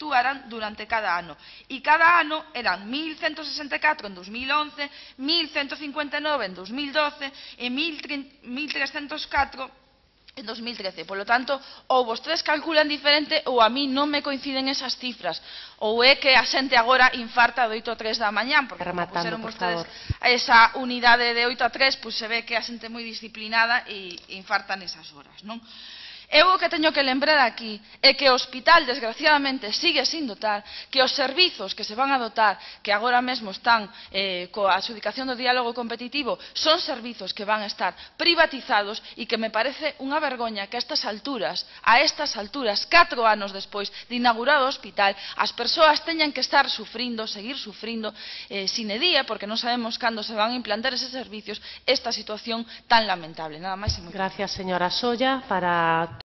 actuaran durante cada ano. E cada ano eran 1.164 en 2011, 1.159 en 2012 e 1.304 en 2013. Por lo tanto, ou vostedes calculan diferente ou a mí non me coinciden esas cifras. Ou é que a xente agora infarta de 8 a 3 da mañán, porque como puseron vostedes esa unidade de 8 a 3, pois se ve que a xente moi disciplinada e infartan esas horas, non? Eu o que teño que lembrar aquí é que o hospital, desgraciadamente, sigue sin dotar, que os servizos que se van a dotar, que agora mesmo están coa adxudicación do diálogo competitivo, son servizos que van a estar privatizados e que me parece unha vergoña que a estas alturas, 4 anos despois de inaugurado o hospital, as persoas teñan que estar sufrindo, seguir sufrindo, sine die, porque non sabemos cando se van a implantar eses servizos, esta situación tan lamentable. Nada máis e moitas gracias, señora Solla. Para